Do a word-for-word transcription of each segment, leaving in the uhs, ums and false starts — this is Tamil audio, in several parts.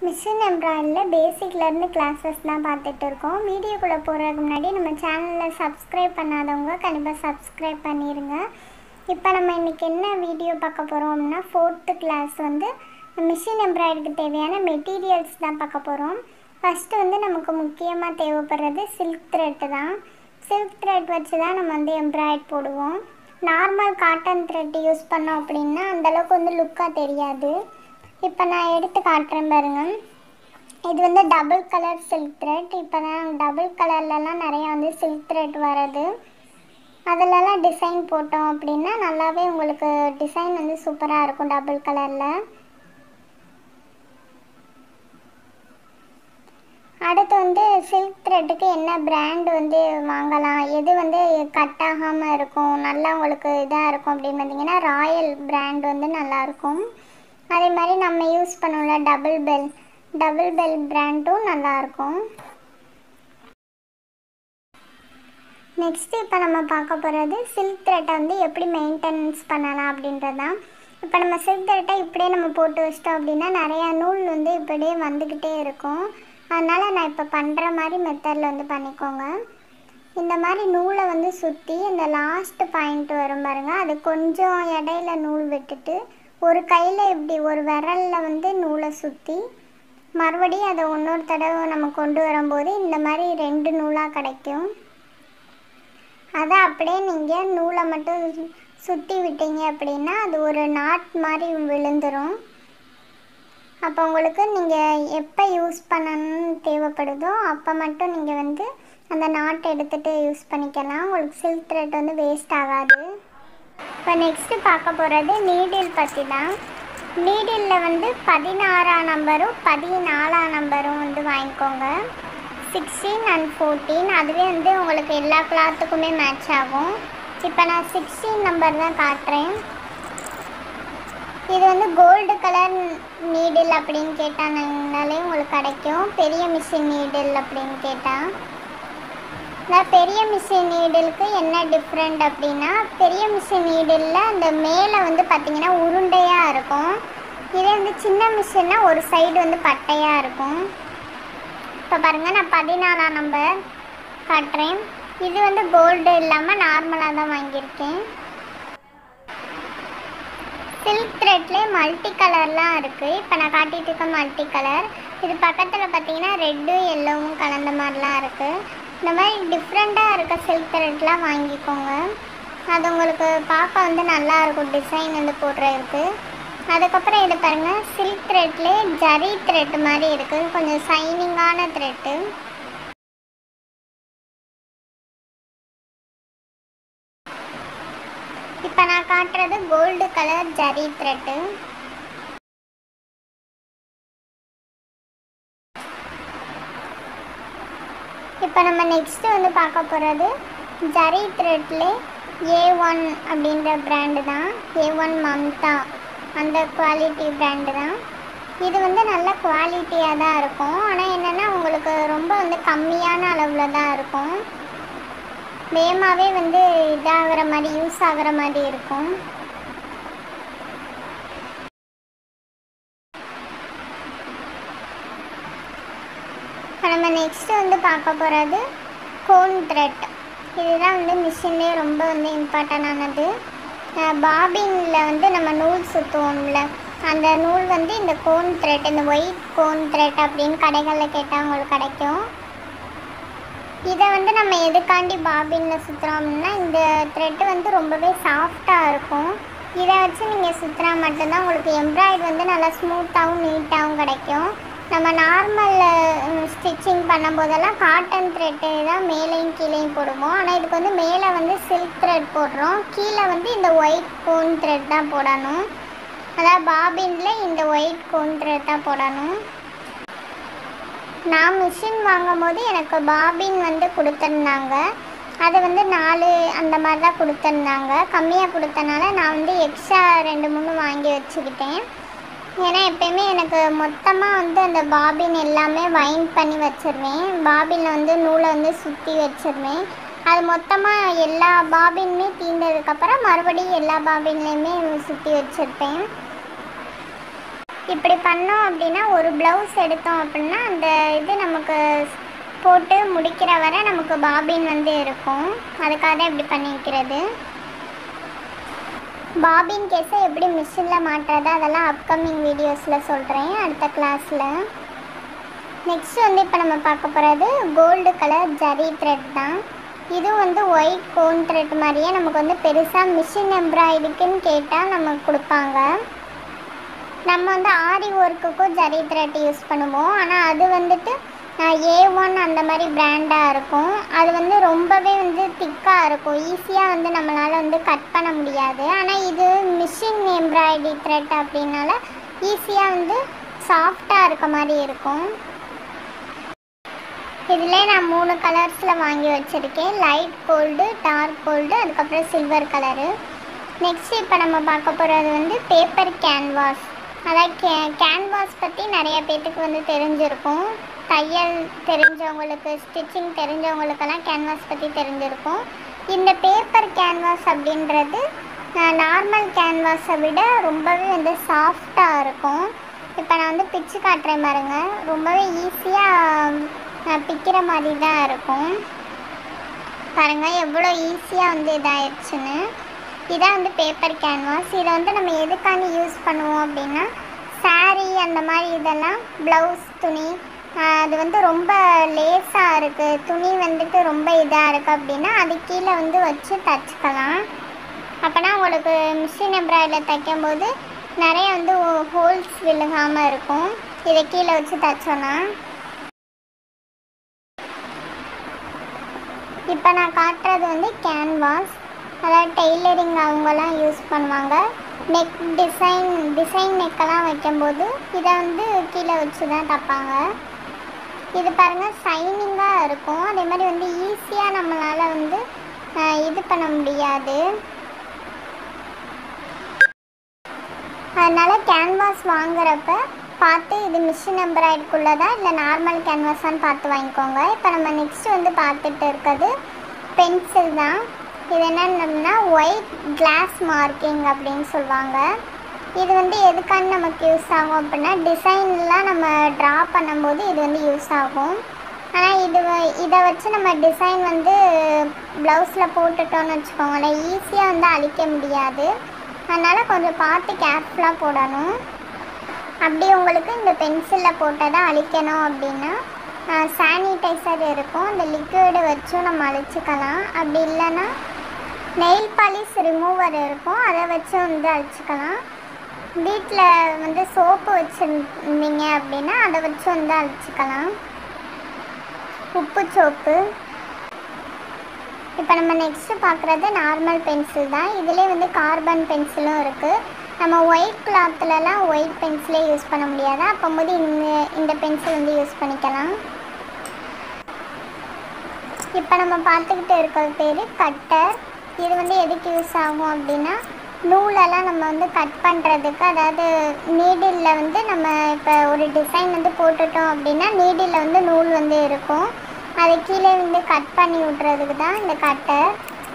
மிஷின் எம்ப்ராய்டரியில் பேசிக்லேருந்து கிளாஸஸ் தான் பார்த்துட்டு இருக்கோம். வீடியோக்குள்ளே போகிறதுக்கு முன்னாடி நம்ம சேனலில் சப்ஸ்கிரைப் பண்ணாதவங்க கண்டிப்பாக சப்ஸ்கிரைப் பண்ணிடுங்க. இப்போ நம்ம இன்றைக்கி என்ன வீடியோ பார்க்க போகிறோம் அப்படின்னா, ஃபோர்த்து கிளாஸ் வந்து மிஷின் எம்ப்ராய்டரிக்கு தேவையான மெட்டீரியல்ஸ் தான் பார்க்க போகிறோம். ஃபஸ்ட்டு வந்து நமக்கு முக்கியமாக தேவைப்படுறது சில்க் த்ரெட்டு தான். சில்க் த்ரெட் வச்சு தான் நம்ம வந்து எம்ப்ராய்ட் போடுவோம். நார்மல் காட்டன் த்ரெட் யூஸ் பண்ணோம் அப்படின்னா அந்தளவுக்கு வந்து லுக்காக தெரியாது. இப்போ நான் எடுத்து காட்டுறேன் பாருங்கள். இது வந்து டபுள் கலர் சில்க் த்ரெட். இப்போ தான் டபுள் கலர்லலாம் நிறையா வந்து சில்க் த்ரெட் வர்றது. அதிலலாம் டிசைன் போட்டோம் அப்படின்னா நல்லாவே உங்களுக்கு டிசைன் வந்து சூப்பராக இருக்கும் டபுள் கலரில். அடுத்து வந்து சில்க் த்ரெட்டுக்கு என்ன பிராண்டு வந்து வாங்கலாம், எது வந்து கட் ஆகாமல் இருக்கும், நல்லா உங்களுக்கு இதாக இருக்கும் அப்படின்னு பார்த்தீங்கன்னா ராயல் பிராண்ட் வந்து நல்லாயிருக்கும். அதே மாதிரி நம்ம யூஸ் பண்ணுவோம்ல டபுள் பெல் டபுள் பெல் பிராண்டும் நல்லாயிருக்கும். நெக்ஸ்ட்டு இப்போ நம்ம பார்க்க போகிறது சில்க் த்ரெட்டை வந்து எப்படி மெயின்டெனன்ஸ் பண்ணலாம் அப்படின்றது தான். இப்போ நம்ம சில்க் த்ரெட்டை இப்படியே நம்ம போட்டு வச்சிட்டோம் அப்படின்னா நிறையா நூல் வந்து இப்படியே வந்துக்கிட்டே இருக்கும். அதனால் நான் இப்போ பண்ணுற மாதிரி மெத்தடில் வந்து பண்ணிக்கோங்க. இந்த மாதிரி நூலை வந்து சுற்றி இந்த லாஸ்ட் பாயிண்ட் வரும் பாருங்கள், அது கொஞ்சம் இடையில நூல் விட்டுட்டு ஒரு கையில் இப்படி ஒரு விரலில் வந்து நூலை சுற்றி மறுபடியும் அதை இன்னொரு தடவை நம்ம கொண்டு வரும்போது இந்த மாதிரி ரெண்டு நூலாக கிடைக்கும். அதை அப்படியே நீங்கள் நூலை மட்டும் சுற்றி விட்டீங்க அப்படின்னா அது ஒரு நாட் மாதிரி விழுந்துடும். அப்போ உங்களுக்கு நீங்கள் எப்போ யூஸ் பண்ணணும்னு தேவைப்படுதோ அப்போ மட்டும் நீங்கள் வந்து அந்த நாட் எடுத்துகிட்டு யூஸ் பண்ணிக்கலாம். உங்களுக்கு சில்க் த்ரெட் வந்து வேஸ்ட் ஆகாது. இப்போ நெக்ஸ்ட்டு பார்க்க போகிறது நீடில் பற்றி தான். நீடிலில் வந்து பதினாறாம் நம்பரும் பதினாலாம் நம்பரும் வந்து வாங்கிக்கோங்க. சிக்ஸ்டீன் அண்ட் ஃபோர்டீன் அதுவே வந்து உங்களுக்கு எல்லா கிளாத்துக்குமே மேட்ச் ஆகும். இப்போ நான் சிக்ஸ்டீன் நம்பர் தான் காட்டுறேன். இது வந்து கோல்டு கலர் நீடில் அப்படின்னு கேட்டாங்கனாலே உங்களுக்கு கிடைக்கும். பெரிய மிஷின் நீடில் அப்படின்னு கேட்டால் நான் பெரிய மிஷின் நீடிலுக்கு என்ன டிஃப்ரெண்ட் அப்படின்னா, பெரிய மிஷின் நீடிலில் அந்த மேலே வந்து பார்த்திங்கன்னா உருண்டையாக இருக்கும். இதே வந்து சின்ன மிஷின்னா ஒரு சைடு வந்து பட்டையாக இருக்கும். இப்போ பாருங்கள், நான் பதினாலாம் நம்பர் காட்டுறேன். இது வந்து கோல்டு இல்லாமல் நார்மலாக தான் வாங்கியிருக்கேன். சில்க் த்ரெட்லேயே மல்டி கலர்லாம் இருக்குது. இப்போ நான் காட்டிகிட்டு இருக்க மல்டி கலர். இது பக்கத்தில் பார்த்திங்கன்னா ரெட்டு எல்லோவும் கலந்த மாதிரிலாம் இருக்குது. இந்த மாதிரி டிஃப்ரெண்ட்டாக இருக்க சில்க் த்ரெட்லாம் வாங்கிக்கோங்க. அது உங்களுக்கு பார்க்க வந்து நல்லாயிருக்கும் டிசைன் வந்து போடுறதுக்கு. அதுக்கப்புறம் இது பாருங்கள், சில்க் த்ரெட்லேயே ஜரி த்ரெட் மாதிரி இருக்குது, கொஞ்சம் ஷைனிங்கான த்ரெட்டு. இப்போ நான் காட்டுறது கோல்டு கலர் ஜரி த்ரெட்டு. இப்போ நம்ம நெக்ஸ்ட்டு வந்து பார்க்க போகிறது ஜரி த்ரெட்லே ஏ ஒன் அப்படின்ற பிராண்டு தான். ஏ ஒன் மம்தா அந்த குவாலிட்டி பிராண்டு தான். இது வந்து நல்ல குவாலிட்டியாக தான் இருக்கும். ஆனால் என்னென்னா உங்களுக்கு ரொம்ப வந்து கம்மியான அளவில் தான் இருக்கும். வேகமாகவே வந்து இதாகிற மாதிரி யூஸ் ஆகிற மாதிரி இருக்கும். நம்ம நெக்ஸ்ட்டு வந்து பார்க்க போகிறது கோன் த்ரெட். இதுதான் வந்து மிஷின்லேயே ரொம்ப வந்து இம்பார்ட்டண்டானது. பாபினில் வந்து நம்ம நூல் சுற்றுவோம்ல, அந்த நூல் வந்து இந்த கோன் த்ரெட், இந்த ஒயிட் கோன் த்ரெட் அப்படின்னு கடைகளில் கேட்டால் உங்களுக்கு கிடைக்கும். இதை வந்து நம்ம எதுக்காண்டி பாபினில் சுற்றுறோம் அப்படின்னா, இந்த த்ரெட்டு வந்து ரொம்பவே சாஃப்டாக இருக்கும். இதை வச்சு நீங்கள் சுற்றுறா மட்டும்தான் உங்களுக்கு எம்ப்ராய்டு வந்து நல்லா ஸ்மூத்தாகவும் நீட்டாகவும் கிடைக்கும். நம்ம நார்மல் ஸ்டிச்சிங் பண்ணும்போதெல்லாம் காட்டன் த்ரெட்டு தான் மேலேயும் கீழேயும் போடுவோம். ஆனால் இதுக்கு வந்து மேலே வந்து சில்க் த்ரெட் போடுறோம், கீழே வந்து இந்த ஒயிட் கோன் த்ரெட் தான் போடணும். அதாவது பாபினில் இந்த ஒயிட் கோன் த்ரெட் தான் போடணும். நான் மிஷின் வாங்கும் போது எனக்கு பாபின் வந்து கொடுத்துருந்தாங்க. அது வந்து நாலு அந்த மாதிரி தான் கொடுத்துருந்தாங்க. கம்மியாக கொடுத்தனால நான் வந்து எக்ஸ்ட்ரா ரெண்டு மூணு வாங்கி வச்சுக்கிட்டேன். ஏன்னா எப்போயுமே எனக்கு மொத்தமாக வந்து அந்த பாபின் எல்லாமே வைண்ட் பண்ணி வச்சுருவேன். பாபினில் வந்து நூலை வந்து சுற்றி வச்சுருவேன். அது மொத்தமாக எல்லா பாபினுமே தீர்ந்ததுக்கப்புறம் மறுபடியும் எல்லா பாபின்லேயுமே சுற்றி வச்சுருப்பேன். இப்படி பண்ணோம் அப்படின்னா ஒரு ப்ளவுஸ் எடுத்தோம் அப்படின்னா அந்த இது நமக்கு போட்டு முடிக்கிற வரை நமக்கு பாபின் வந்து இருக்கும். அதுக்காக தான் இப்படி பண்ணி வைக்கிறது. பாபின் கேஸை எப்படி மிஷினில் மாட்டுறது அதெல்லாம் அப்கமிங் வீடியோஸில் சொல்கிறேன் அடுத்த கிளாஸில். நெக்ஸ்ட் வந்து இப்போ நம்ம பார்க்க போகிறது கோல்டு கலர் ஜரி த்ரெட் தான். இது வந்து ஒயிட் கோன் த்ரெட் மாதிரியே நமக்கு வந்து பெருசாக மிஷின் எம்ப்ராய்டரிக்குன்னு கேட்டால் நமக்கு கொடுப்பாங்க. நம்ம வந்து ஆரி ஒர்க்குக்கும் ஜரி த்ரெட் யூஸ் பண்ணுவோம். ஆனால் அது வந்துட்டு ஏ ஒன் அந்த மாதிரி பிராண்டாக இருக்கும். அது வந்து ரொம்பவே வந்து திக்காக இருக்கும். ஈஸியாக வந்து நம்மளால் வந்து கட் பண்ண முடியாது. ஆனால் இது மிஷின் எம்ப்ராய்டரி த்ரெட் அப்படின்னால ஈஸியாக வந்து சாஃப்டாக இருக்க மாதிரி இருக்கும். இதில் நான் மூணு கலர்ஸில் வாங்கி வச்சுருக்கேன். லைட் கோல்டு, டார்க் கோல்டு, அதுக்கப்புறம் சில்வர் கலரு. நெக்ஸ்ட் இப்போ நம்ம பார்க்க போகிறது வந்து பேப்பர் கேன்வாஸ். அதாவது கே கேன்வாஸ் பற்றி நிறைய பேர்த்துக்கு வந்து தெரிஞ்சிருக்கும். தையல் தெரிஞ்சவங்களுக்கு, ஸ்டிச்சிங் தெரிஞ்சவங்களுக்கெல்லாம் கேன்வாஸ் பற்றி தெரிஞ்சிருக்கும். இந்த பேப்பர் கேன்வாஸ் அப்படின்றது நார்மல் கேன்வாஸை விட ரொம்பவே வந்து சாஃப்டாக இருக்கும். இப்போ நான் வந்து பிச்சு காட்டுறேன் பாருங்க. ரொம்பவே ஈஸியாக பிக்கிற மாதிரி தான் இருக்கும். பாருங்கள் எவ்வளோ ஈஸியாக வந்து இதாகிடுச்சுன்னு. இதான் வந்து பேப்பர் கேன்வாஸ். இதை வந்து நம்ம எதுக்காண்டி யூஸ் பண்ணுவோம் அப்படின்னா சாரீ அந்த மாதிரி இதெல்லாம் ப்ளவுஸ் துணி அது வந்து ரொம்ப லேஸாக இருக்குது, துணி வந்துட்டு ரொம்ப இதாக இருக்குது அப்படின்னா அது கீழே வந்து வச்சு தைச்சிக்கலாம். அப்போனா உங்களுக்கு மிஷின் எம்ப்ராய்டரியில் தைக்கும்போது நிறைய வந்து ஹோல்ஸ் விழுகாமல் இருக்கும். இதை கீழே வச்சு தைச்சோன்னா. இப்போ நான் காட்டுறது வந்து கேன்வாஸ். அதாவது டெய்லரிங் அவங்கெல்லாம் யூஸ் பண்ணுவாங்க. நெக் டிசைன் டிசைன் நெக்கெல்லாம் வைக்கும்போது இதை வந்து கீழே வச்சு தான் தைப்பாங்க. இது பாருங்கள் ஷைனிங்காக இருக்கும். அதே மாதிரி வந்து ஈஸியாக நம்மளால் வந்து இது பண்ண முடியாது. அதனால் கேன்வாஸ் வாங்குறப்ப பார்த்து இது மிஷின் எம்ப்ராய்டரிக்குள்ளதா இல்லை நார்மல் கேன்வாஸான்னு பார்த்து வாங்கிக்கோங்க. இப்போ நம்ம நெக்ஸ்ட் வந்து பார்த்துட்டு இருக்கிறது பென்சில் தான். இது என்னன்னா ஒயிட் கிளாஸ் மார்க்கிங் அப்படின்னு சொல்லுவாங்க. இது வந்து எதுக்கான நமக்கு யூஸ் ஆகும் அப்படின்னா டிசைன்லாம் நம்ம ட்ரா பண்ணும்போது இது வந்து யூஸ் ஆகும். ஆனால் இது இதை வச்சு நம்ம டிசைன் வந்து ப்ளவுஸில் போட்டுட்டோன்னு வச்சுக்கோங்களேன், ஈஸியாக வந்து அழிக்க முடியாது. அதனால் கொஞ்சம் பார்த்து கேர்ஃபுல்லாக போடணும். அப்படி உங்களுக்கு இந்த பென்சிலில் போட்டதை அழிக்கணும் அப்படின்னா சானிடைசர் இருக்கும், அந்த லிக்விடு வச்சும் நம்ம அழிச்சிக்கலாம். அப்படி இல்லைன்னா நெயில் பாலிஷ் ரிமூவர் இருக்கும், அதை வச்சு வந்து அழிச்சிக்கலாம். வீட்டில் வந்து சோப்பு வச்சுருந்தீங்க அப்படின்னா அதை வச்சு வந்து அழிச்சிக்கலாம். உப்பு சோப்பு. இப்போ நம்ம நெக்ஸ்ட்டு பார்க்குறது நார்மல் பென்சில் தான். இதிலே வந்து கார்பன் பென்சிலும் இருக்குது. நம்ம ஒயிட் கிளாத்துலலாம் ஒயிட் பென்சிலே யூஸ் பண்ண முடியாது, அப்போது இந்த இந்த பென்சில் வந்து யூஸ் பண்ணிக்கலாம். இப்போ நம்ம பார்த்துக்கிட்டு இருக்கிற பேர் கட்டர். இது வந்து எதுக்கு யூஸ் ஆகும் அப்படின்னா நூலெல்லாம் நம்ம வந்து கட் பண்ணுறதுக்கு, அதாவது நீடிலில் வந்து நம்ம இப்போ ஒரு டிசைன் வந்து போட்டுட்டோம் அப்படின்னா நீடிலில் வந்து நூல் வந்து இருக்கும், அதை கீழே வந்து கட் பண்ணி விட்றதுக்கு தான் இந்த கட்டர்.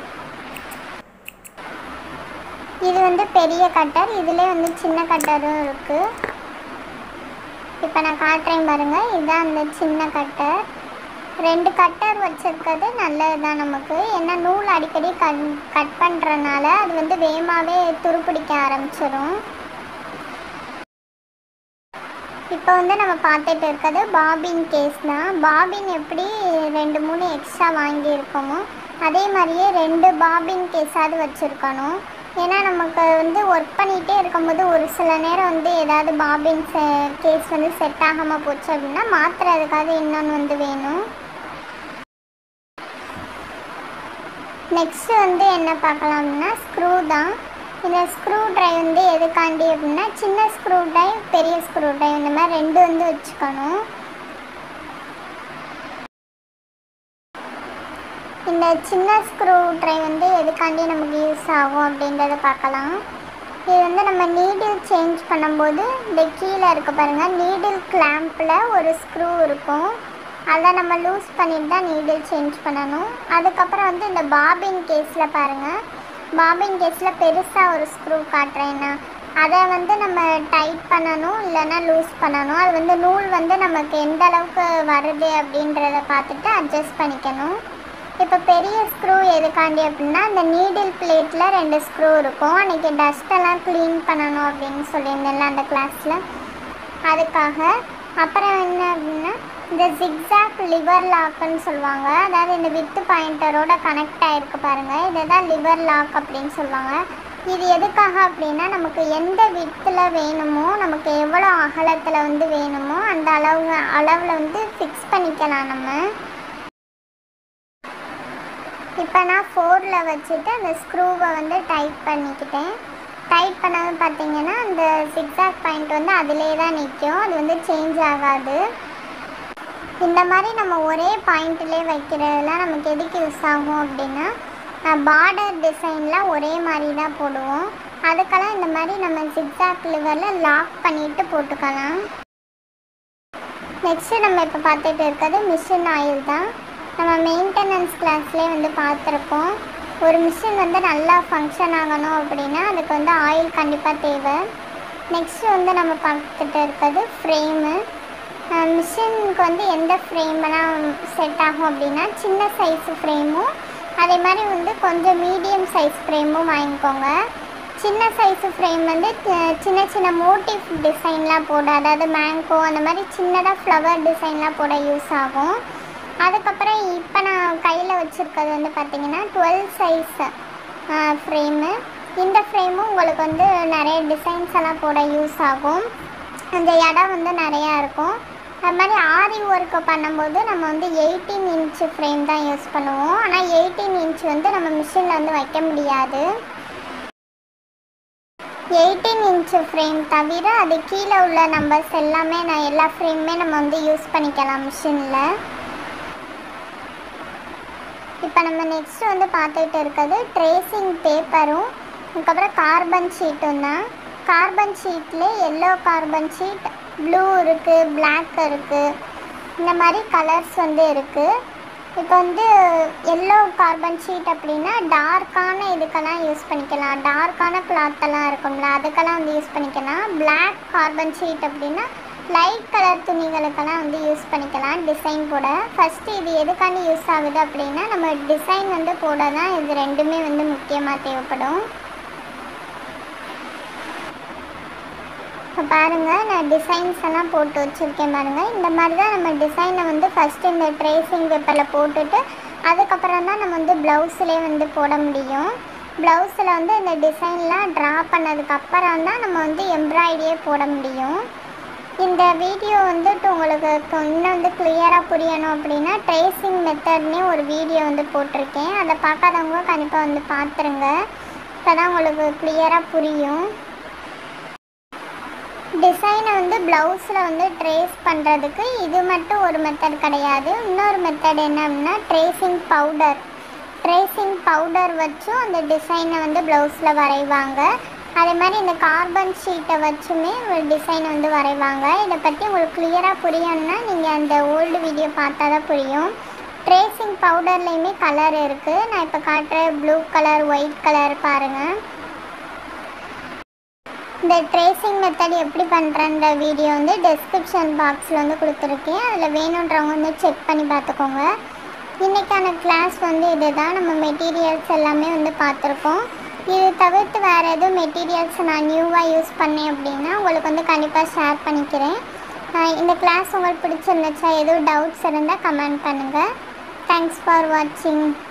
இது வந்து பெரிய கட்டர், இதிலே வந்து சின்ன கட்டரும் இருக்குது. இப்போ நான் காட்டுறேன் பாருங்கள், இதுதான் அந்த சின்ன கட்டர். ரெண்டு கட்டர் வச்சுருக்கிறது நல்லது தான் நமக்கு. ஏன்னா நூல் அடிக்கடி கட் கட் பண்ணுறனால அது வந்து வேகமாகவே துருப்பிடிக்க ஆரம்பிச்சிடும். இப்போ வந்து நம்ம பார்த்துட்டு இருக்கிறது பாபின் கேஸ் தான். பாபின் எப்படி ரெண்டு மூணு எக்ஸ்ட்ரா வாங்கியிருக்கோமோ அதே மாதிரியே ரெண்டு பாபின் கேஸாவது வச்சுருக்கணும். ஏன்னா நமக்கு வந்து ஒர்க் பண்ணிகிட்டே இருக்கும்போது ஒரு சில நேரம் வந்து ஏதாவது பாபின் கேஸ் வந்து செட் ஆகாமல் போச்சு அப்படின்னா மாற்றுறதுக்காக இன்னொன்று வந்து வேணும். நெக்ஸ்ட்டு வந்து என்ன பார்க்கலாம்னா ஸ்க்ரூ தான். இந்த ஸ்க்ரூ ட்ரைவ் வந்து எதுக்காண்டி அப்படின்னா சின்ன ஸ்க்ரூ ட்ரைவ், பெரிய ஸ்க்ரூ ட்ரைவ் இந்த மாதிரி ரெண்டு வந்து வச்சுக்கணும். இந்த சின்ன ஸ்க்ரூ ட்ரைவ் வந்து எதுக்காண்டி நமக்கு யூஸ் ஆகும் அப்படின்றத பார்க்கலாம். இது வந்து நம்ம நீடில் சேஞ்ச் பண்ணும்போது இந்த கீழே இருக்க பாருங்கள், நீடில் கிளாம்பில் ஒரு ஸ்க்ரூ இருக்கும், அதை நம்ம லூஸ் பண்ணிட்டு தான் நீடில் சேஞ்ச் பண்ணணும். அதுக்கப்புறம் வந்து இந்த பாபின் கேஸில் பாருங்கள், பாபின் கேஸில் பெருசாக ஒரு ஸ்க்ரூ காட்டுறேன்னா அதை வந்து நம்ம டைட் பண்ணணும், இல்லைன்னா லூஸ் பண்ணணும். அது வந்து நூல் வந்து நமக்கு எந்த அளவுக்கு வருது அப்படின்றத பார்த்துட்டு அட்ஜஸ்ட் பண்ணிக்கணும். இப்போ பெரிய ஸ்க்ரூ எதுக்காண்டி அப்படின்னா, அந்த நீடில் பிளேட்டில் ரெண்டு ஸ்க்ரூ இருக்கும். அன்றைக்கி டஸ்ட்டெல்லாம் க்ளீன் பண்ணணும் அப்படின்னு சொல்லியிருந்தேன்ல அந்த கிளாஸில், அதுக்காக. அப்புறம் என்ன அப்படின்னா, இந்த ஜிக்ஸாக் லிவர் லாக்குன்னு சொல்லுவாங்க. அதாவது இந்த வித்து பாயிண்டரோட கனெக்ட் ஆகிருக்கு பாருங்கள், இதை தான் லிவர் லாக் அப்படின்னு சொல்லுவாங்க. இது எதுக்காக அப்படின்னா, நமக்கு எந்த வித்தில் வேணுமோ, நமக்கு எவ்வளோ அகலத்தில் வந்து வேணுமோ அந்த அளவு அளவில் வந்து ஃபிக்ஸ் பண்ணிக்கலாம் நம்ம. இப்போ நான் ஃபோரில் வச்சுட்டு அந்த ஸ்க்ரூவை வந்து டைட் பண்ணிக்கிட்டேன். டைட் பண்ணது பார்த்திங்கன்னா அந்த ஜிக்ஸாக் பாயிண்ட் வந்து அதிலே தான் நிற்கும், அது வந்து சேஞ்ச் ஆகாது. இந்த மாதிரி நம்ம ஒரே பாயிண்ட்லேயே வைக்கிறதுலாம் நமக்கு எதுக்கு யூஸ் ஆகும் அப்படின்னா, பார்டர் டிசைனில் ஒரே மாதிரி தான் போடுவோம். அதுக்கெல்லாம் இந்த மாதிரி நம்ம ஜிக்ஸாக் லிவரில் லாக் பண்ணிவிட்டு போட்டுக்கலாம். நெக்ஸ்ட்டு நம்ம இப்போ பார்த்துட்டு இருக்கிறது மிஷின் ஆயில் தான். நம்ம மெயின்டெனன்ஸ் கிளாஸ்லேயே வந்து பார்த்துருப்போம். ஒரு மிஷின் வந்து நல்லா ஃபங்க்ஷன் ஆகணும் அப்படின்னா அதுக்கு வந்து ஆயில் கண்டிப்பாக தேவை. நெக்ஸ்ட்டு வந்து நம்ம பார்த்துட்டு இருக்கிறது ஃப்ரேமு. மிஷினுக்கு வந்து எந்த ஃப்ரேமெல்லாம் செட் ஆகும் அப்படின்னா, சின்ன சைஸு ஃப்ரேமும் அதே மாதிரி வந்து கொஞ்சம் மீடியம் சைஸ் ஃப்ரேமும் வாங்கிக்கோங்க. சின்ன சைஸு ஃப்ரேம் வந்து சின்ன சின்ன மோட்டிவ் டிசைன்லாம் போட, அதாவது மேங்கோ அந்த மாதிரி சின்னதாக ஃப்ளவர் டிசைன்லாம் போட யூஸ் ஆகும். அதுக்கப்புறம் இப்போ நான் கையில் வச்சுருக்கிறது வந்து பார்த்திங்கன்னா டுவெல் சைஸ் ஃப்ரேமு. இந்த ஃப்ரேமும் உங்களுக்கு வந்து நிறைய டிசைன்ஸ் எல்லாம் போட யூஸ் ஆகும். அந்த இடம் வந்து நிறையா இருக்கும். அது மாதிரி ஆரி ஒர்க்கு பண்ணும்போது நம்ம வந்து எயிட்டீன் இன்ச்சு ஃப்ரேம் தான் யூஸ் பண்ணுவோம். ஆனால் எயிட்டீன் இன்ச் வந்து நம்ம மிஷினில் வந்து வைக்க முடியாது. எயிட்டீன் இன்ச்சு ஃப்ரேம் தவிர அது கீழே உள்ள நம்பர்ஸ் எல்லாமே நான் எல்லா ஃப்ரேமுமே நம்ம வந்து யூஸ் பண்ணிக்கலாம் மிஷினில். இப்போ நம்ம நெக்ஸ்ட் வந்து பார்த்துட்டு இருக்கிறது ட்ரேசிங் பேப்பரும் அதுக்கப்புறம் கார்பன் ஷீட்டும் தான். கார்பன் ஷீட்லேயே எல்லோ கார்பன் ஷீட், ப்ளூ இருக்குது, பிளாக் இருக்குது, இந்த மாதிரி கலர்ஸ் வந்து இருக்குது. இப்போ வந்து எல்லோ கார்பன் ஷீட் அப்படின்னா டார்க்கான இதுக்கெல்லாம் யூஸ் பண்ணிக்கலாம், டார்க்கான கிளாத்தெல்லாம் இருக்கும்ல அதுக்கெல்லாம் வந்து யூஸ் பண்ணிக்கலாம். பிளாக் கார்பன் ஷீட் அப்படின்னா லைட் கலர் துணிகளுக்கெல்லாம் வந்து யூஸ் பண்ணிக்கலாம் டிசைன் போட. ஃபஸ்ட்டு இது எதுக்காண்டி யூஸ் ஆகுது அப்படின்னா, நம்ம டிசைன் வந்து போட தான் இது ரெண்டுமே வந்து முக்கியமாக தேவைப்படும். இப்போ பாருங்கள், நான் டிசைன்ஸ் எல்லாம் போட்டு வச்சுருக்கேன் பாருங்கள். இந்த மாதிரி தான் நம்ம டிசைனை வந்து ஃபஸ்ட்டு இந்த ட்ரேசிங் பேப்பரில் போட்டுட்டு அதுக்கப்புறம் தான் நம்ம வந்து ப்ளவுஸ்லேயே வந்து போட முடியும். ப்ளவுஸில் வந்து இந்த டிசைன்லாம் ட்ரா பண்ணதுக்கப்புறம் தான் நம்ம வந்து எம்ப்ராய்டரியே போட முடியும். இந்த வீடியோ வந்துட்டு உங்களுக்கு இன்னும் வந்து கிளியராக புரியணும் அப்படின்னா ட்ரேசிங் மெத்தட்னே ஒரு வீடியோ வந்து போட்டிருக்கேன். அதை பார்க்காதவங்க கண்டிப்பாக வந்து பார்த்துருங்க, இப்போ தான் உங்களுக்கு கிளியராக புரியும். டிசைனை வந்து ப்ளவுஸில் வந்து ட்ரேஸ் பண்ணுறதுக்கு இது மட்டும் ஒரு மெத்தட் கிடையாது. இன்னொரு மெத்தட் என்ன அப்படின்னா ட்ரேசிங் பவுடர். ட்ரேசிங் பவுடர் வச்சும் அந்த டிசைனை வந்து ப்ளவுஸில் வரைவாங்க. அதே மாதிரி இந்த கார்பன் ஷீட்டை வச்சுமே ஒரு டிசைனை வந்து வரைவாங்க. இதை பற்றி உங்களுக்கு கிளியராக புரியணும்னா நீங்கள் அந்த ஓல்டு வீடியோ பார்த்தா தான் புரியும். ட்ரேசிங் பவுடர்லேயுமே கலர் இருக்குது. நான் இப்போ காட்டுற ப்ளூ கலர், ஒயிட் கலர் பாருங்கள். இந்த ட்ரேசிங் மெத்தட் எப்படி பண்ணுறன்ற வீடியோ வந்து டெஸ்கிரிப்ஷன் பாக்ஸில் வந்து கொடுத்துருக்கேன். அதில் வேணுன்றவங்க வந்து செக் பண்ணி பார்த்துக்கோங்க. இன்றைக்கான கிளாஸ் வந்து இது தான். நம்ம மெட்டீரியல்ஸ் எல்லாமே வந்து பார்த்துருக்கோம். இது தவிர்த்து வேறு எதுவும் மெட்டீரியல்ஸ் நான் நியூவாக யூஸ் பண்ணேன் அப்படின்னா உங்களுக்கு வந்து கண்டிப்பாக ஷேர் பண்ணிக்கிறேன். இந்த கிளாஸ் உங்களுக்கு பிடிச்சிருந்துச்சா, எதுவும் டவுட்ஸ் இருந்தால் கமெண்ட் பண்ணுங்கள். தேங்க்ஸ் ஃபார் வாட்சிங்.